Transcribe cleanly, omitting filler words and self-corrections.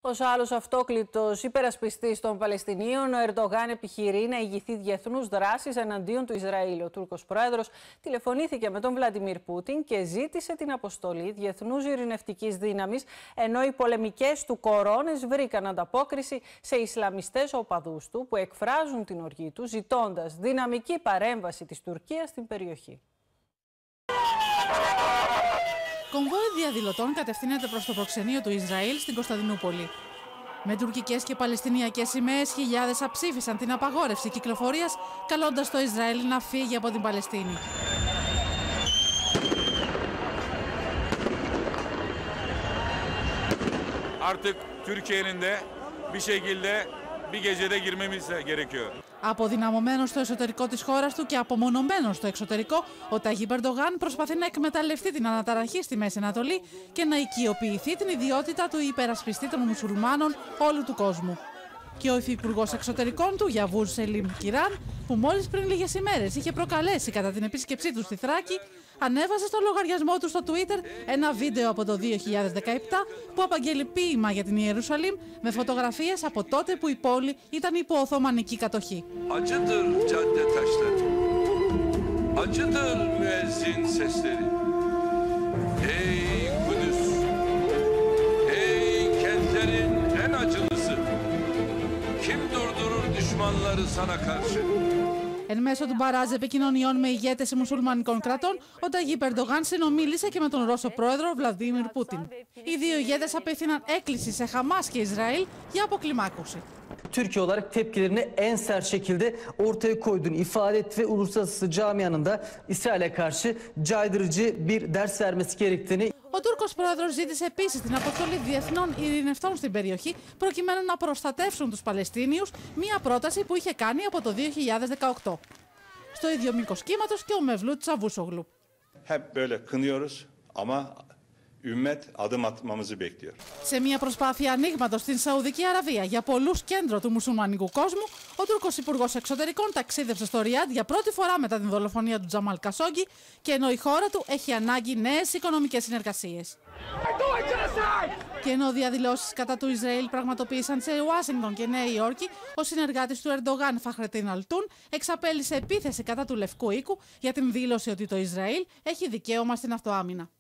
Ως άλλος αυτόκλητος υπερασπιστής των Παλαιστινίων, ο Ερντογάν επιχειρεί να ηγηθεί διεθνούς δράσης εναντίον του Ισραήλ. Ο Τούρκος πρόεδρος τηλεφωνήθηκε με τον Βλαντιμίρ Πούτιν και ζήτησε την αποστολή διεθνούς ειρηνευτικής δύναμης, ενώ οι πολεμικές του κορώνες βρήκαν ανταπόκριση σε Ισλαμιστές οπαδούς του που εκφράζουν την οργή του, ζητώντας δυναμική παρέμβαση της Τουρκίας στην περιοχή. Κομβόι διαδηλωτών κατευθύνεται προς το προξενείο του Ισραήλ στην Κωνσταντινούπολη. Με τουρκικές και παλαιστινιακές σημαίες, χιλιάδες αψήφισαν την απαγόρευση κυκλοφορίας, καλώντας το Ισραήλ να φύγει από την Παλαιστίνη. Artık Türkiye'nin de bir şekilde bir gecede girmemiz gerekiyor. Αποδυναμωμένος στο εσωτερικό της χώρας του και απομονωμένος στο εξωτερικό, ο Ταγίπ Ερντογάν προσπαθεί να εκμεταλλευτεί την αναταραχή στη Μέση Ανατολή και να οικειοποιηθεί την ιδιότητα του υπερασπιστή των μουσουλμάνων όλου του κόσμου. Και ο υφυπουργός εξωτερικών του, Γιαβούρ Σελίμ Κιράν, που μόλις πριν λίγες ημέρες είχε προκαλέσει κατά την επίσκεψή του στη Θράκη, ανέβασε στο λογαριασμό του στο Twitter ένα βίντεο από το 2017 που απαγγέλει ποίημα για την Ιερουσαλήμ με φωτογραφίες από τότε που η πόλη ήταν υπό Οθωμανική κατοχή. Acıdır cadde taşları, acıdır müezzin sesleri. Ey Kudüs, ey kentlerin en acılısı, kim durdurur düşmanları sana karşı? Εν μέσω του μπαράζ επικοινωνιών με ηγέτες μουσουλμανικών κρατών, ο Ταγίπ Ερντογάν συνομίλησε και με τον Ρώσο πρόεδρο Βλαντίμιρ Πούτιν. Οι δύο ηγέτες απίθυναν έκκληση σε Χαμάς και Ισραήλ για αποκλιμάκωση. Türkiye olarak tepkilerini en sert şekilde ortaya koyduğunu ifade etti ve uluslararası camianın da İsrail'e karşı caydırıcı bir ders vermesi gerektiğini. Ο Τούρκος πρόεδρος ζήτησε επίσης την αποστολή διεθνών ειρηνευτών στην περιοχή προκειμένου να προστατεύσουν τους Παλαιστίνιους, μία πρόταση που είχε κάνει από το 2018. Στο ίδιο μήκος κύματος και ο Μευλούτ Τσαβούσογλου. Σε μια προσπάθεια ανοίγματος στην Σαουδική Αραβία για πολλούς κέντρο του μουσουλμανικού κόσμου, ο Τούρκος Υπουργός Εξωτερικών ταξίδευσε στο Ριάντ για πρώτη φορά μετά την δολοφονία του Τζαμάλ Κασόγκι και ενώ η χώρα του έχει ανάγκη νέες οικονομικές συνεργασίες. Και ενώ διαδηλώσεις κατά του Ισραήλ πραγματοποίησαν σε Ουάσιγκτον και Νέα Υόρκη, ο συνεργάτης του Ερντογάν, Φαχρετίν Αλτούν, εξαπέλυσε επίθεση κατά του Λευκού Οίκου για την δήλωση ότι το Ισραήλ έχει δικαίωμα στην αυτοάμυνα.